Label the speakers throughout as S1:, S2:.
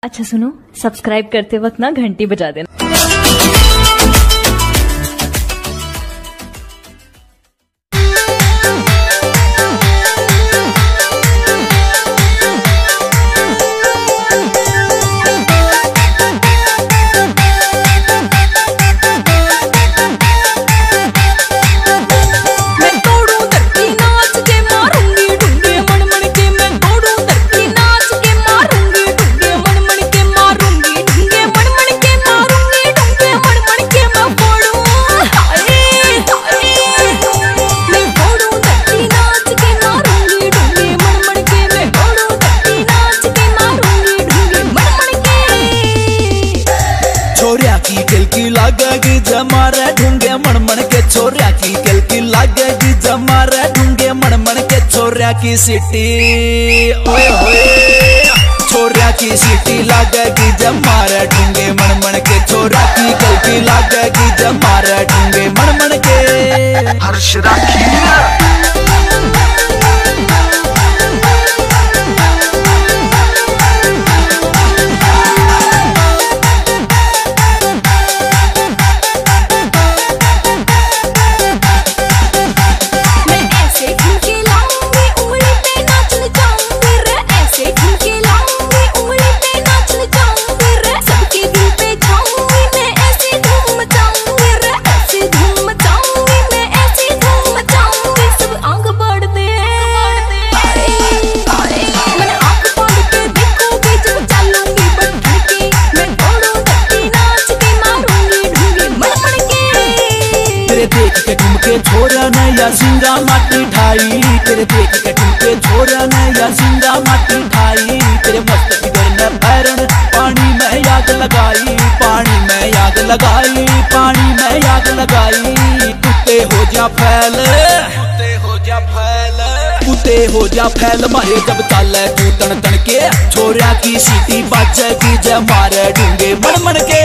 S1: अच्छा सुनो, सब्सक्राइब करते वक्त ना घंटी बजा देना।
S2: की लागेगी जमारे ढूंगे मन मन के छोरिया की दिल की लागेगी जमारे ढूंगे मन मन के छोरिया की सिटी ओए होए छोरिया की सिटी लागेगी जमारे ढूंगे मन मन के छोरिया की दिल की लागेगी जमारे ढूंगे मन मन के हर्ष राखी देख के ठुमके छोरा ने या सिंगा माटी ठाई तेरे देख के ठुमके छोरा ने या सिंगा माटी ठाई तेरे मस्त फिगर ने पैरन पानी में आग लगाई पानी में आग लगाई पानी में आग लगाई कुत्ते हो जा फैल कुत्ते हो जा फैल कुत्ते हो जा फैल मारे जब चाले तू तन तन के छोरा की सीटी बाजेगी जय मारे ढूंगे मन मन के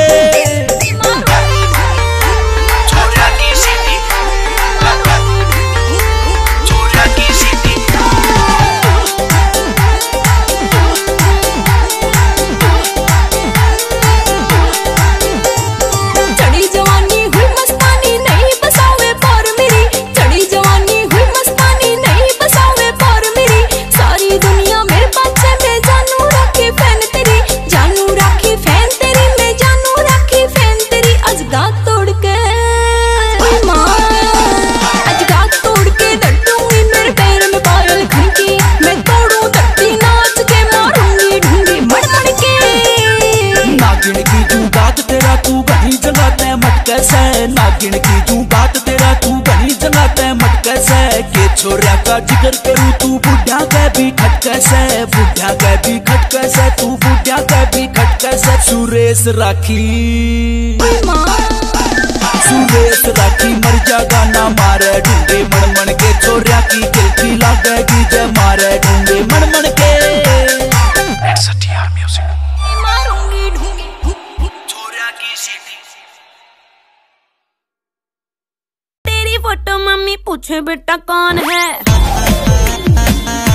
S2: नागिन की तू बात तेरा तू बनी जलाते मटके से के छोरा का जिक्र करूँ तू बुढ़ा के भी खटके से बुढ़ा के भी खटके से तू बुढ़ा के भी खटके से सुरेश राखी सुरेश राखी मर जा गाना मारे ढूंढे मन मन के छोरा की दिल की लागेगी जय मारे ढूंढे मन मन के मारूंगी ढूंढे छोरा की सीटी
S3: फोटो मम्मी पूछे बेटा कौन है।